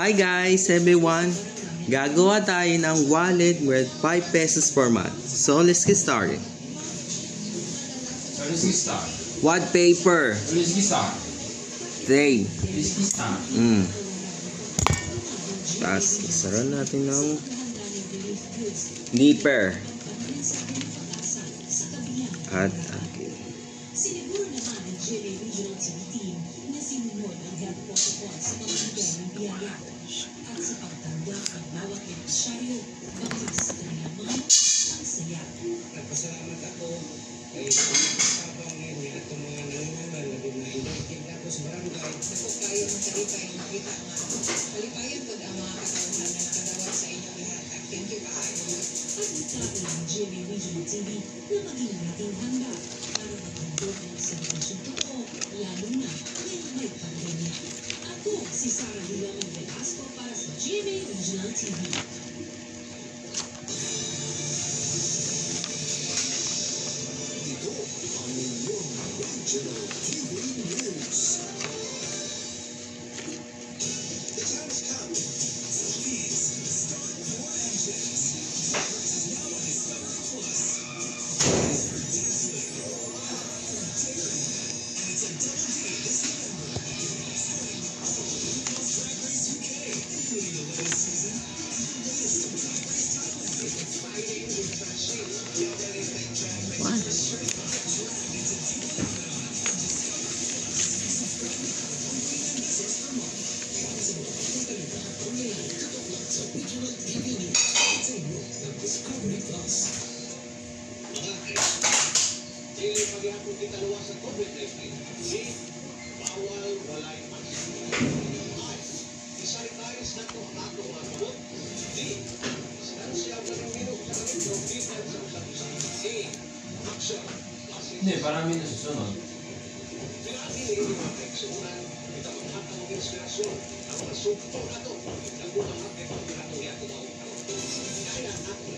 Hi guys, everyone! Gagawa tayo ng wallet worth 5 pesos per month. So let's get started. What paper? Tray. Tapos isaran natin ng nipper. At okay. Siniguro naman ang GMA Regional TV team na sinunod ang health protocol sa pamamagitan ng biyaya at sa pagtanda ng bawat benepisaryo bangkit sa kanilang mga ang saya. Nagpasalamat ako kay Pagpapang ngayon at mga nanungal na binahilagin ako sa barangay. Naku kayo masalipay ang makita nga. Malipayan po ang mga katauhan na nakadawat sa inyong lahat. Thank you kaayo. Pagkakaroon ng GMA Regional TV na maging nating handa para maghandog ng sitwasyon totoo, lalo na ngayong may pandemya. Ako si Sarah Dilomon Velasco para sa GMA Regional TV. Ito ang inyong Regional TV News. The time has come. So please, start your engines. This is now on Discovery Plus. It's for dancing. For daring. And it's a double D this November. Starting with all of RuPaul's Drag Race UK, including the latest season and the latest of Drag Race Thailand. It's exciting, refreshing. Get ready for Drag Race. Dili paghihapon kita luwas sa COVID-19. Di, bawal, walay mask. Ay, isanitize na to ang ato mga kabot. Di, distansya ka ng minok sa kanito, bitan sa usap-usap. Di, action. Hindi, parang may nasusunod. Pinagi ni ini mga teksunan, ito ang hatang ng inspirasyon, ang mga sugpo na to, nagbuang hapit ang pinato niya ito daw. Kaya natin.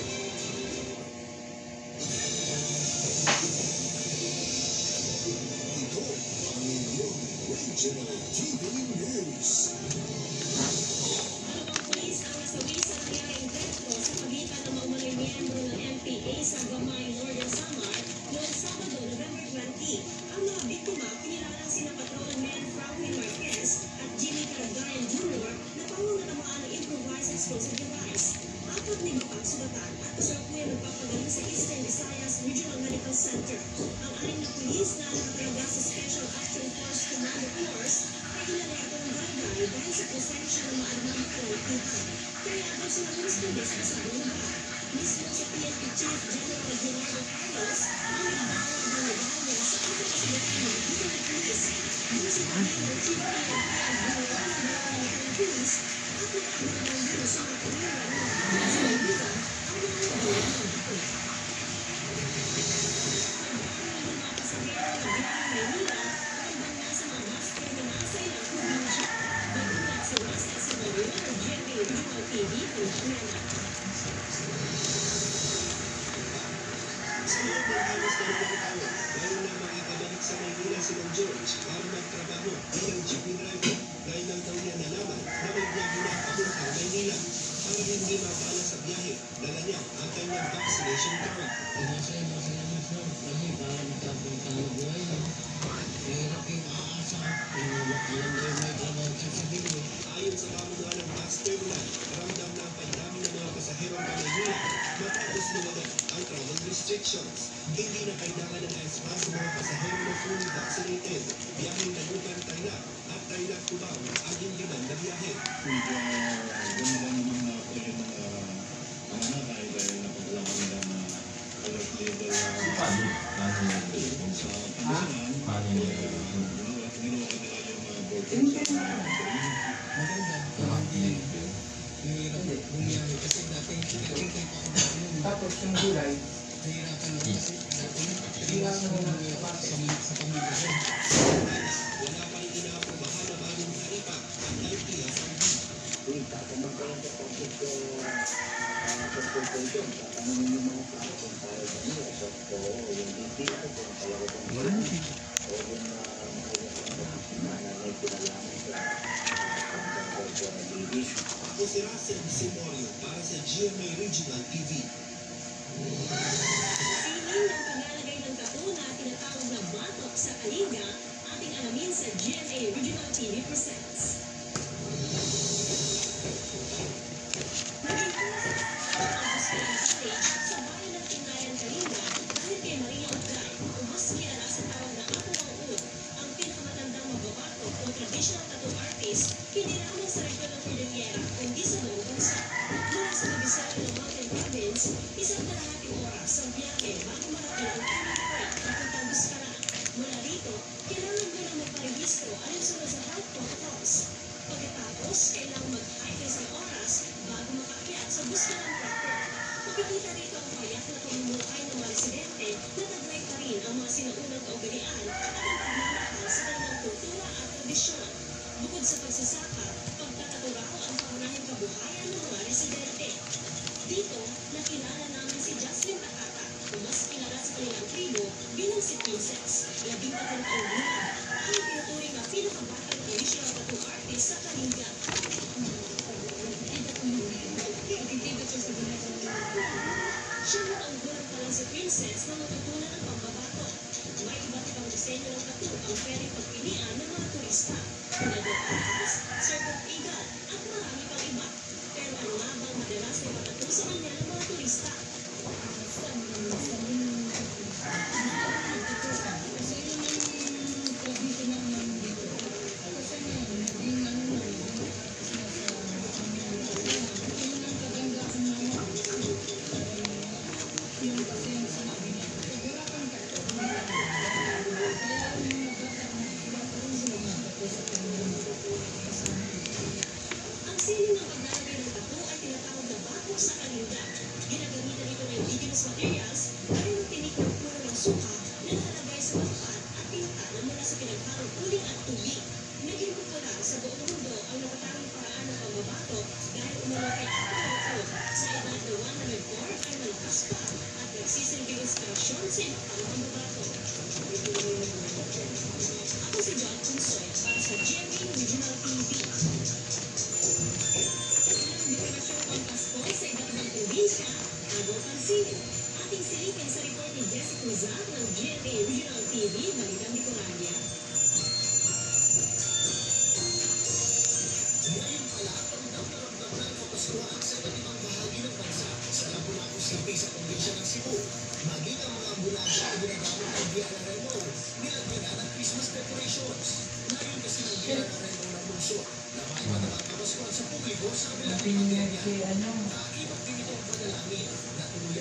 Ito ang inyong Regional TV News. Dalawang pulis ang nasawi sa nangyaring dekto sa pagitan ng mga miyembro ng MPA sa Gamay, Northern Samar noong Sabado, November 20. Ang mga biktima kinilalang sina Patrolman Franklin Marquez at Jimmy Caragayan Jr. na pangungatamaan ng improvised explosive device. Apat na iba pang sugatan at kasalukuyan nagpapagaling sa Eastern Visayas Regional Medical Center. Ang 6 na pulis na nakatalaga sa Special Action Force Commando Force ay kilala itong barangay dahil sa presensya ng maarmang kalaukitan. Kaya agad sila pulis sa lugar. Mismo sa PNP Chief General Gerardo Carlos ang nagbawag ng medalya sa pagkakasalatan ng Regional Police. Doon sa pagkakas ng Chief PNP ang ginawa ng mga police at nakaabang ng sa mga kamera ng sa Manila ang mga nagawa ng bakit. Sa loob ng halos 2 taon, ngayon na makikabalik sa Maynila si Mang George para magtrabaho bilang jeepney driver dahil lang daw niya nalaman na may biyahe na papuntang Maynila. Para hindi mapala sa biyahe, dala niya ang kanyang vaccination card. Masalamat sir. Kasi para makapunta ng buhay mo. Hirap yung aasa. Alam mo may trabaho sa sabihin. Ayon sa pamunuan ng bus terminal, ramdam na ang paidami ng mga pasaherong Maynila matapos lumagat ang travel restrictions. Hindi na kailangan ng ESPA sa mga pasahero na fully vaccinated. Biyaheng Taguban, Tarlac at Tarlac-Cubao ang hindi na biyahe. Tapos yung gulay, nahirapan ako kasi dati nahirapan ako sa pamilya. Wala pa rin inaaprobahan na bagong taripa at LTO. Yung Ako si Russell Simorio para sa GMA Regional TV. Sining ng paglalagay ng tattoo na tinatawag na batok sa kalinga, ating alamin sa GMA Regional TV Presents. Naging ang Buscaran Village sa bayan ng Inlayan, Kalinga dahil kay Maria Uglay, o mas kilala sa tawag na Apo ang Ud, ang pinakamatandang magbabatok o traditional tattoo artist, hindi lamang sa regiyon ng Cordillera, kundi sa buong bansa. Mula sa Mabisera ng Mountain Province, isang kalahating oras ang biyahe bago marating ang Kennedy Point papuntang Buscaran. Mula rito, kailangan mo na magparehistro ayon sa health protocols. Pagkatapos, kailangan mag-hike isang oras bago makaakyat sa Buscaran proper. Makikita rito ang payak na pamumuhay ng mga residente na taglay pa rin ang mga sinaunang kaugalian at ang pagmamahal sa kanilang kultura at tradisyon. Bukod sa pagsasaka, pagtataturaw ang pangunahing kabuhayan ng mga residente. Dito, nakilala namin si Jocelyn Takata, o mas kilala sa kanilang tribo bilang si Princess, 13 taong gulang, ang tinuturing na pinakabatang traditional tattoo artist sa Kalinga. Siya na ang gulang pa lang si Princess na matutunan ang pambabato. May iba't ibang disenyo ng tattoo ang pwedeng pagpilian ng mga turista. Pinagod artist, circle eagle, at marami pang iba. Pero ano nga bang madalas na ipatattoo sa kanya ng mga turista? Ang sining ng paglalagay ng tattoo ay tinatawag na batok sa kalinga. Ginagamitan ito ng indigenous materials gaya ng tinik ng puno ng suka na nakalagay sa bakpan at tinta na mula sa pinaghalong uling at tubig. Naging popular sa buong mundo ang natatanging paraan ng pambabato dahil umano kay Apo ang Ud sa edad na 104 ay malakas pa at nagsisilbing inspirasyon sa iba pang pambabato. Ako si John Punsoy para sa GMA Regional TV. Dekorasyon ang Pasko sa iba't ibang probinsya, agaw pansinin. Ating silipin sa report ni Jessica Cruzat ng GMA Regional TV, Balitang Bicolania. Ngayon pala, ramdam na ang Kapaskuhan sa iba't ibang bahagi ng bansa sa Lapu-Lapu City sa probinsya ng Cebu. Maging ang mga ambulansya na ginagamit ng Diana Rainbow, nilagyan na ng Christmas decorations. Ngayon kasi ng Diana Rainbow ng lungsod na may matangang Kapaskuhan sa publiko sa kabilang pandemya. Nakakibat din ito ang panalangin na tuluyan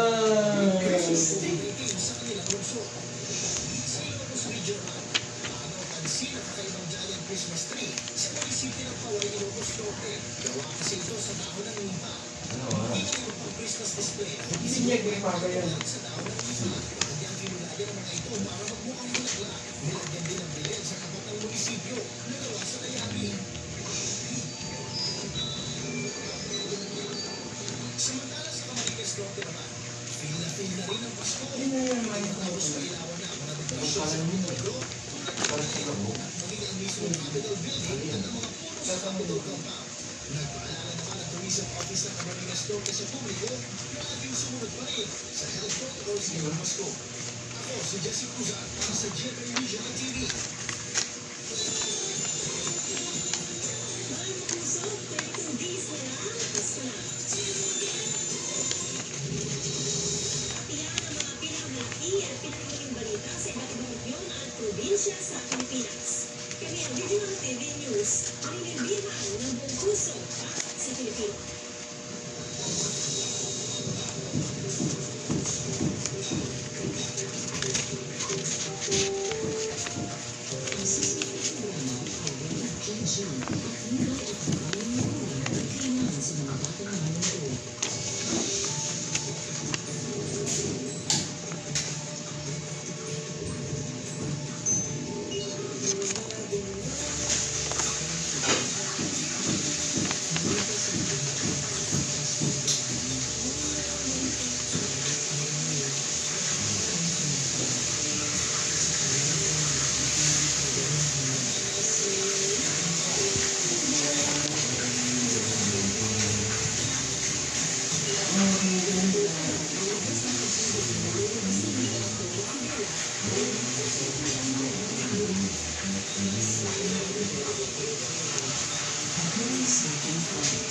sa kanilang lungsod. Sa Ilocos Region man, pansin ang kakaibang giant Christmas tree sa munisipyo ng Paway, Ilocos Norte. Gawa kasi ito sa dahon ng nipa. Hindi na ito pang Christmas display. Lang sa dahon ng nipa. Kanyang kinulayan ng mga ito para magmukhang bulaklak. Nilagyan din ang bilen sa tapat ng munisipyo na gawa sa layari. Samantala sa Camarines Norte naman, feel na rin ang Pasko. Tapos mailawan na ang mga dekorasyon sa Pueblo. Maging ang mismong Capitol Building at ang mga puno sa Capitol Compound. Nagpaalala naman ang Tourism Office ng Camarines Norte sa publiko na ating sumunod pa rin sa health protocols ngayong Pasko. Ako si Jessica Cruzat para sa GMA Regional TV. Mga puso, 32 days na lang, Pasko na. Iyan ang mga pinakamalaki at pinakamaling balita sa iba't ibang regiyon at probinsya sa Pilipinas. Kami ang Regional TV News, ang inilbihan ng buong puso para sa Pilipino.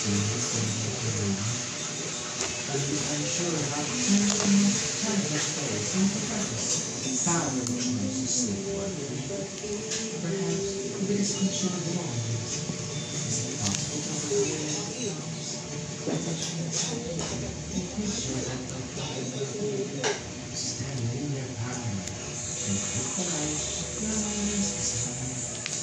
I'm sure how time has passed since the past. Power remains to sleep one. Perhaps the biggest question of them all is it possible to overcome the question of standing in their power and hope the light rise beside.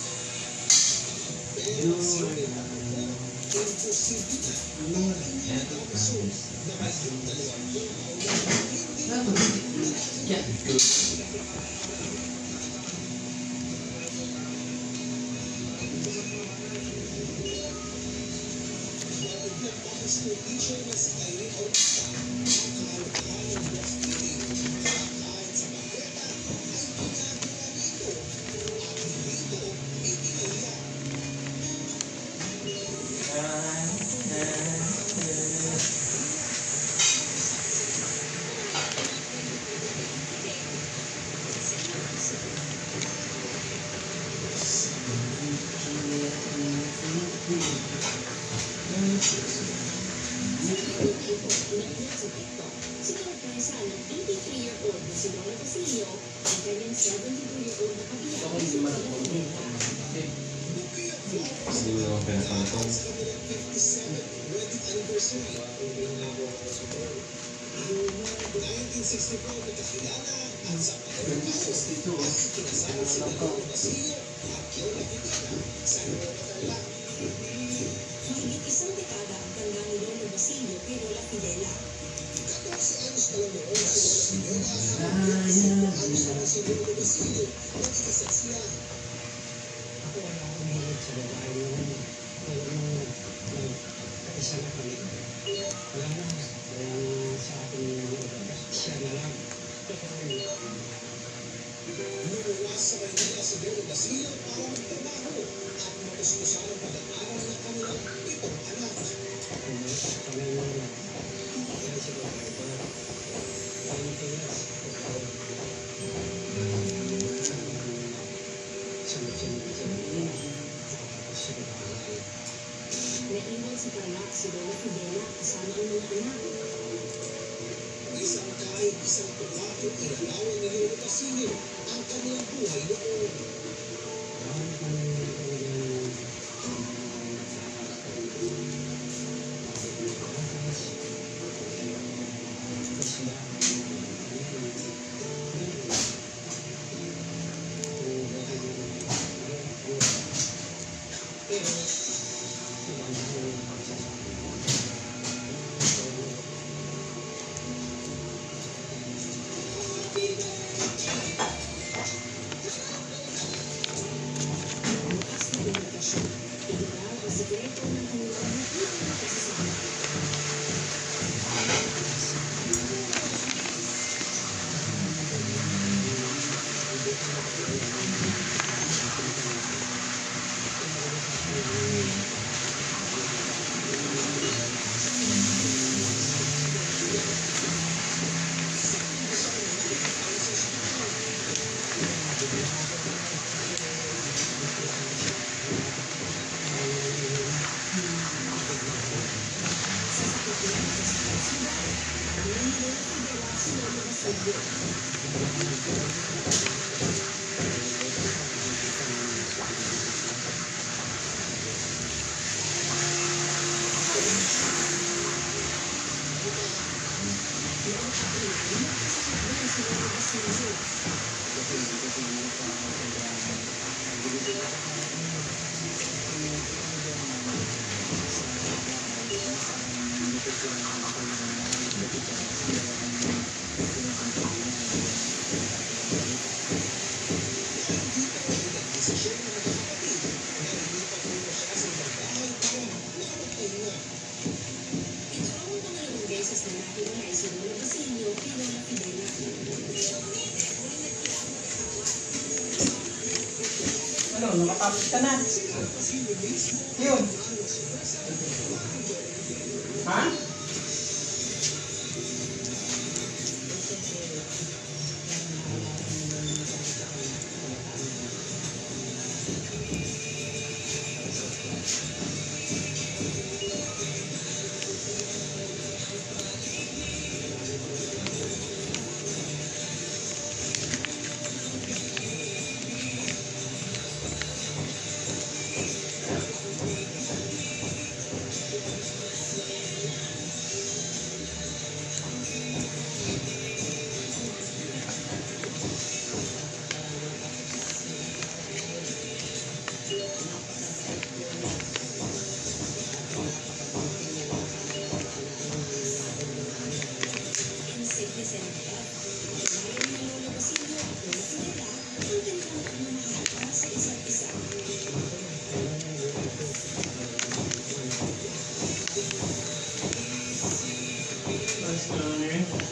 Sinulat ng 83-year-old na si Lola Basilio ang kanyang 72-year-old na kabiyak na si Lola Fidela. Hindi mo naman pinapantong. Mahigit isang dekada ang tanda ni Lola Basilio kay Lola Fidela. Ako wala akong hilig sa babae naman. Kaya nung nagkaisa na kami, wala na. Kaya sa akin siya na lang. Lumuwas sa Maynila si Lola Basilio para magtrabaho at matuskusan ang pag-aaral ng kanilang 7 anak. Kami mo lang. Kaya siguro ito. Anything else? Naiwan sa Tarlac si Lola Fidela kasama ang mga anak. Isang kahit isang pagkako inalawan ni Lola Basilio ang kanilang buhay noon. Bukas na imitasyon. Inilaw ang sikreto ng kanilang nakita na kasasama. Sa sakit niya sa sinusundan, ang ni Lola Fidela si Lola Basilio. Si Lola Basilio. Ito raw ang pangalawang beses na nahiwalay si Lola Basilio kay Lola Fidela. Ano, nakatapos ka na? Yun. Ha?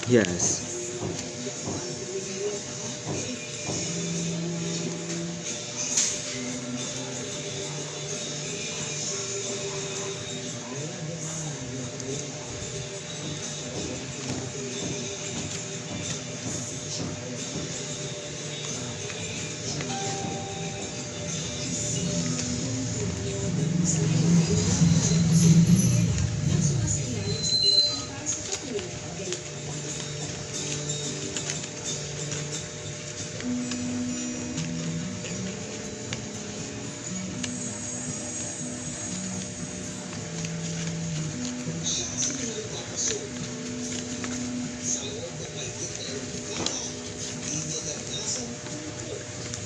Yes. Nagsumasailalim sa pinagpunta sa patuloy na paggaling. Siya ang sinilang papasok. Sa loob ng mahigit na 2 dekada, hindi niya naranasan ang lungkot.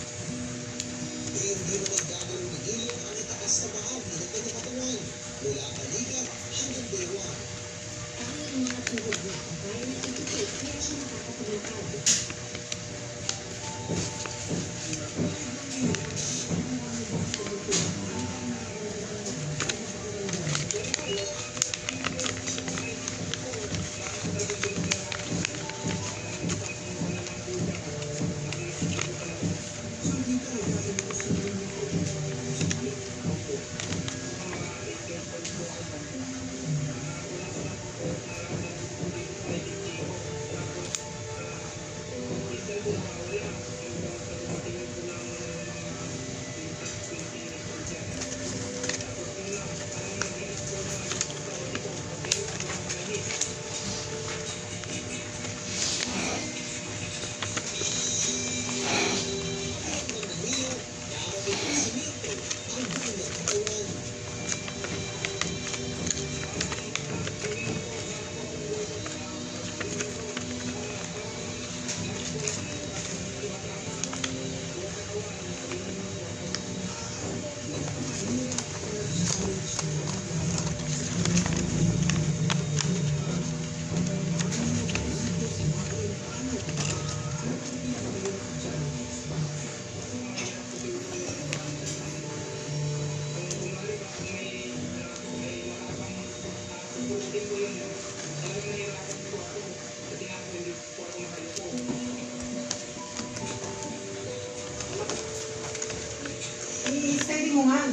Hindi naman gagawin ni Ilyo ang itaas na bahagi ng kanyang katawan, mula balikat hanggang bewang. Tanging mga tuhod niya ang kaya na itukit kaya siya nakakapaglakad. I-steady mo nga.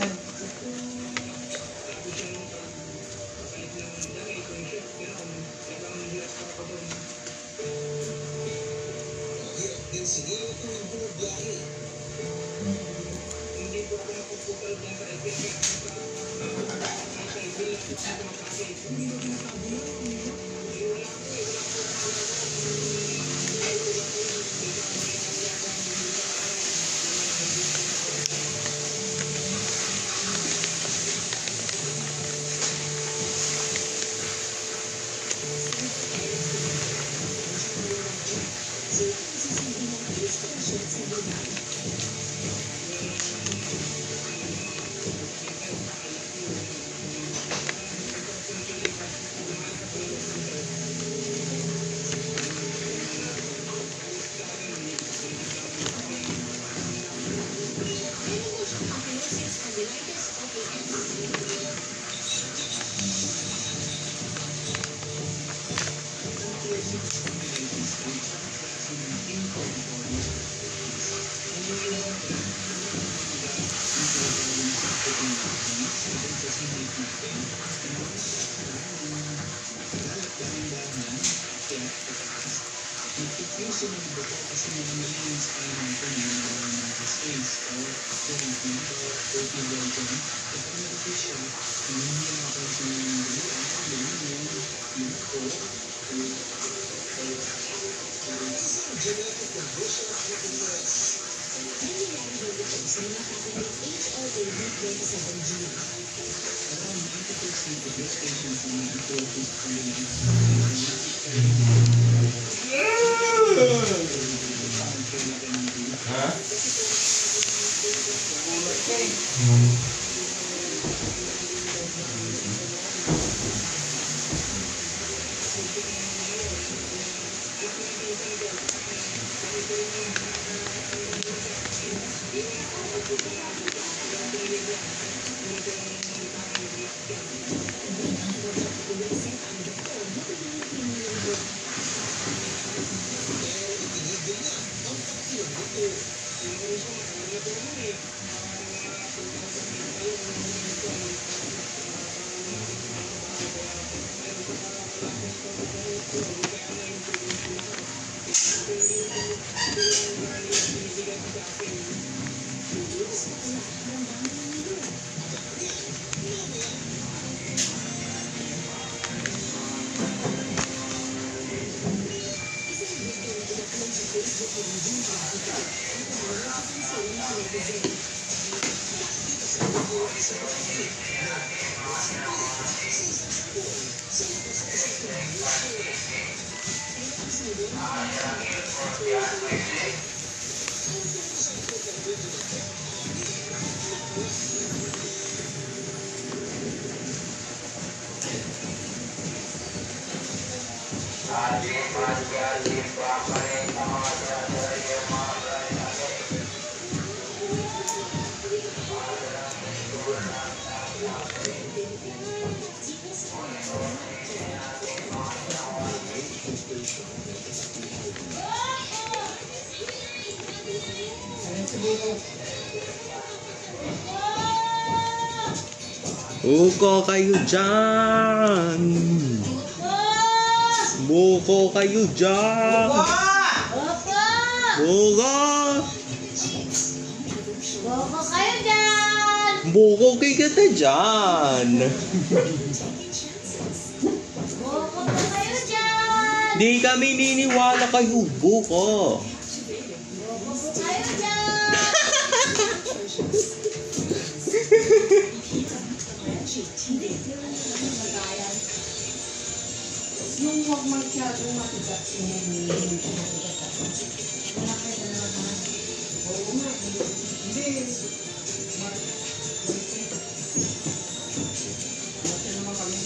Hirap din si Ilyo tuwing bumabiyahe. Sila ang nagsasabi ng inspirasyon sa buhay. Pinungo siya ng Apollosis Spondylitis OPS. Isang genetic condition ang ALS. Nangyayari daw ito sa mga tao may HLA-B27 gene. Ang doktor, Buko kayo dyan! Buko kayo dyan! Buko! Boko kayo dyan! Buko kayo kita dyan! Boko po kayo dyan! Di kami niniwala kayo, buko! Boko po kayo dyan! Yung huwag masyadong matigas yung matigas. Wala kayo na naman. Oo nga. Hindi. Mati naman kami.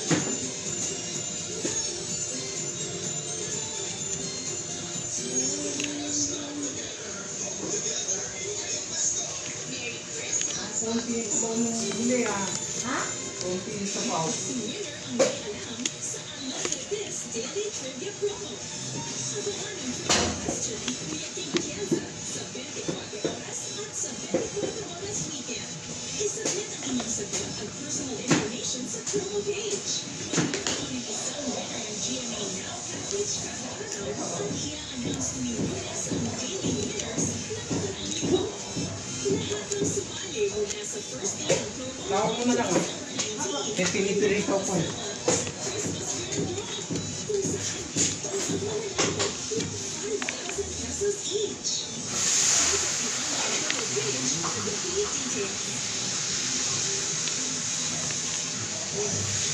Konti sa baw nung huli ah. Ha? Konti sa baw. Daily Trivia Promo. Abangan ang question ni Kuya King Piazza sa 24 oras at sa 24 oras weekend. Isubmit ang inyong sagot at personal information sa promo page. Magkakaroon ng isang winner ng GMA Now package kada araw ang i-announce ni Lunes ang daily winners na nakaraang linggo. Lahat ng sumali mula sa first day ng promo Tawag mo na lang ah. May pinipili ko po eh. pesos each. Details.